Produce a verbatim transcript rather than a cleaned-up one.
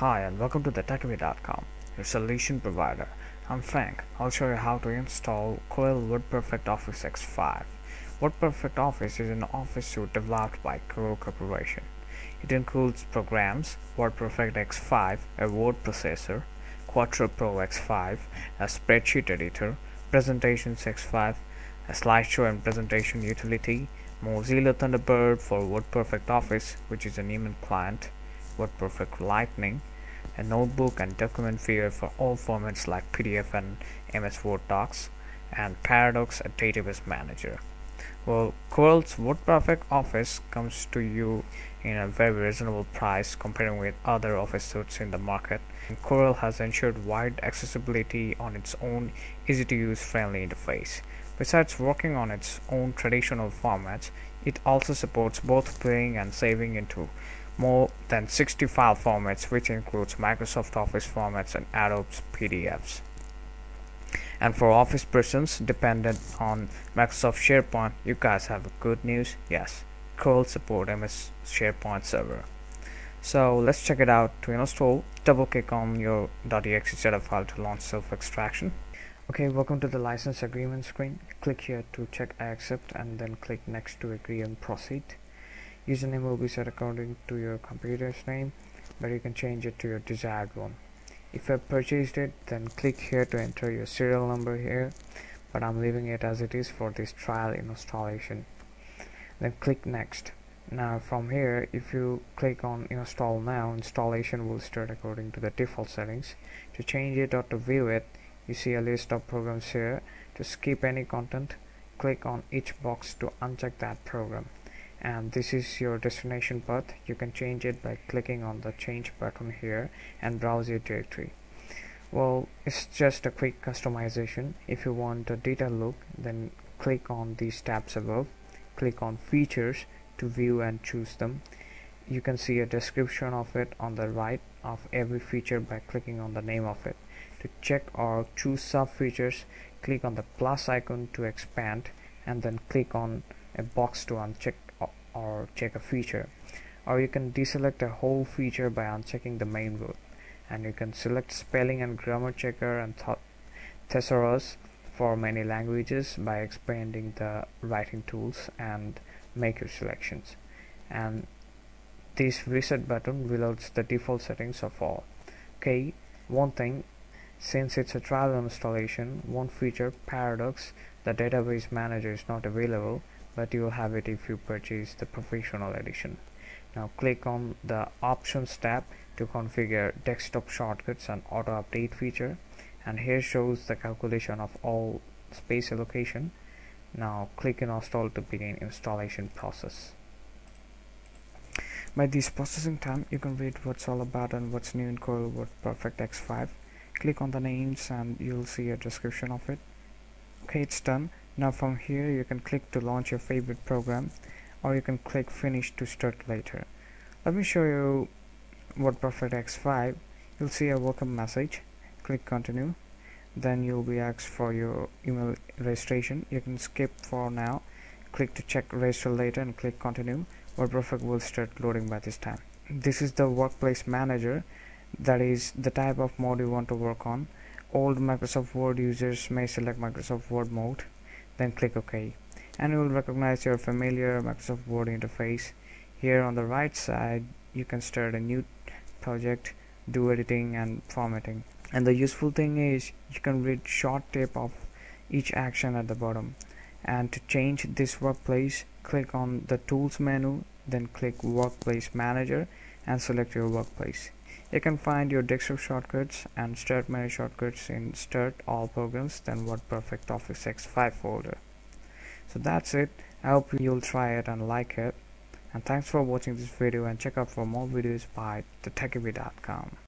Hi and welcome to the TechyV dot com, your solution provider. I'm Frank. I'll show you how to install Corel WordPerfect Office X five. WordPerfect Office is an office suite developed by Corel Corporation. It includes programs WordPerfect X five, a word processor, Quattro Pro X five, a spreadsheet editor, Presentations X five, a slideshow and presentation utility, Mozilla Thunderbird for WordPerfect Office, which is an email client, WordPerfect Lightning, a notebook and document viewer for all formats like P D F and M S Word docs, and Paradox, a database manager. Well, Corel's WordPerfect Office comes to you in a very reasonable price comparing with other office suites in the market. And Corel has ensured wide accessibility on its own easy-to-use friendly interface. Besides working on its own traditional formats, it also supports both playing and saving into more than sixty file formats, which includes Microsoft Office formats and Adobe's P D Fs. And for Office persons dependent on Microsoft SharePoint, you guys have good news. Yes, Corel support M S SharePoint server. So let's check it out. To install, double click on your .exe setup file to launch self-extraction. Okay, welcome to the license agreement screen. Click here to check I accept and then click next to agree and proceed. Username will be set according to your computer's name, but you can change it to your desired one. If you have purchased it, then click here to enter your serial number here, but I'm leaving it as it is for this trial installation. Then click next. Now from here, if you click on install now, installation will start according to the default settings. To change it or to view it, you see a list of programs here. To skip any content, click on each box to uncheck that program. And this is your destination path. You can change it by clicking on the change button here and browse your directory. Well, it's just a quick customization. If you want a detailed look, then click on these tabs above. Click on features to view and choose them. You can see a description of it on the right of every feature by clicking on the name of it. To check or choose sub features, click on the plus icon to expand and then click on a box to uncheck or check a feature, or you can deselect a whole feature by unchecking the main root, and you can select spelling and grammar checker and th thesaurus for many languages by expanding the writing tools and make your selections. And this reset button reloads the default settings of all. Okay, one thing, since it's a trial installation, one feature, Paradox, the database manager, is not available, but you will have it if you purchase the professional edition. Now click on the options tab to configure desktop shortcuts and auto update feature, and here shows the calculation of all space allocation. Now click install to begin installation process. By this processing time, you can read what's all about and what's new in Corel WordPerfect X five. Click on the names and you'll see a description of it. Okay, it's done. Now from here you can click to launch your favorite program, or you can click finish to start later. Let me show you WordPerfect X five. You'll see a welcome message. Click continue. Then you'll be asked for your email registration. You can skip for now. Click to check register later and click continue. WordPerfect will start loading by this time. This is the workplace manager. That is the type of mode you want to work on. Old Microsoft Word users may select Microsoft Word mode, then click OK, and you will recognize your familiar Microsoft Word interface. Here on the right side, you can start a new project, do editing and formatting. And the useful thing is you can read short tape of each action at the bottom. And to change this workplace, click on the tools menu, then click workplace manager and select your workplace. You can find your desktop shortcuts and start menu shortcuts in start all programs, then WordPerfect Office X five folder. So that's it. I hope you'll try it and like it. And thanks for watching this video, and check out for more videos by the TechyV dot com.